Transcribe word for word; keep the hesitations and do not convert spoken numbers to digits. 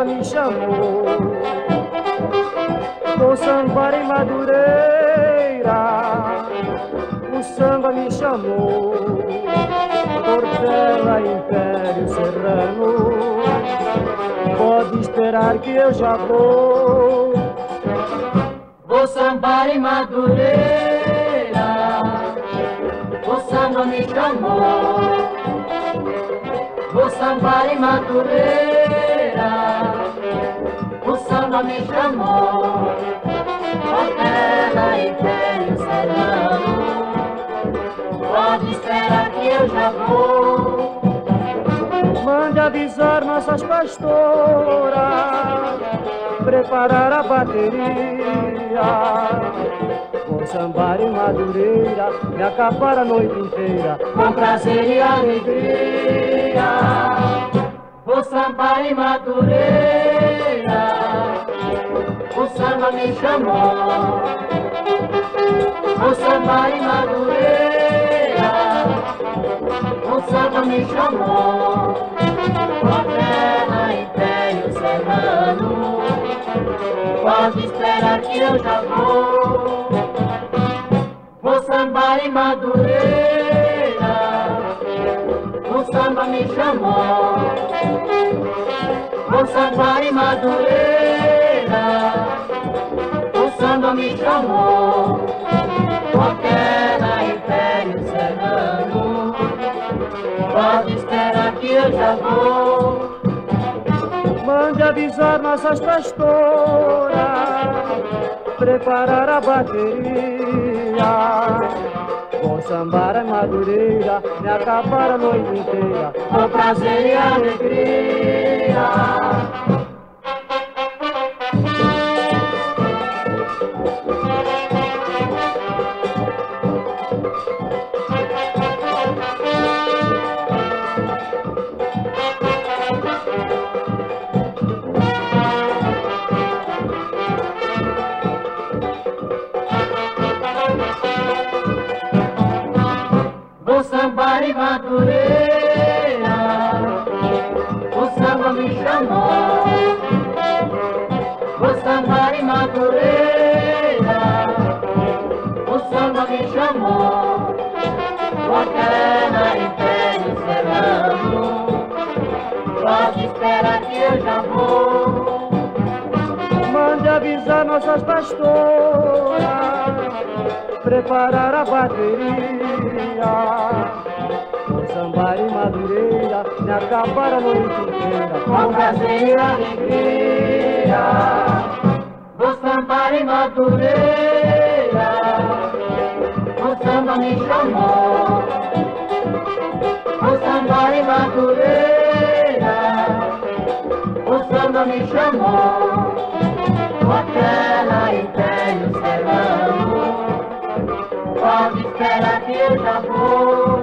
me chamou. Vou sambar em Madureira, o samba me chamou. Portela, Império Serrano, pode esperar que eu já vou. Vou sambar em Madureira, o samba me chamou. Vou sambar em Madureira, o samba me chamou. Portela, Império Serrano, pode esperar que eu já vou. Mande avisar nossas pastoras, preparar a bateria. Vou sambar em Madureira, me acapar a noite inteira, com prazer e alegria. Vou sambar em Madureira, o samba me chamou. Vou sambar em Madureira, o samba me chamou. Portela, Império Serrano, pode esperar que eu já vou. Vou sambar em Madureira, o samba me chamou. Vou sambar em Madureira, o samba me chamou. Portela, Império Serrano, pode esperar que eu já vou. Mande avisar nossas pastoras, preparar a bateria. Vou sambar em Madureira, me acabar a noite inteira, com prazer e alegria. Vou sambar em Madureira, o samba me chamou. Vou sambar em Madureira, o samba me chamou. Portela, Império Serrano, pode esperar que eu já vou. Mande avisar nossas pastoras, preparar a bateria. Vou sambar em Madureira, me acabar a noite inteira, com prazer e alegria. Vou sambar em Madureira, o samba me chamou. Vou sambar em Madureira, o samba me chamou. Portela, Império Serrano, pode esperar que eu já vou.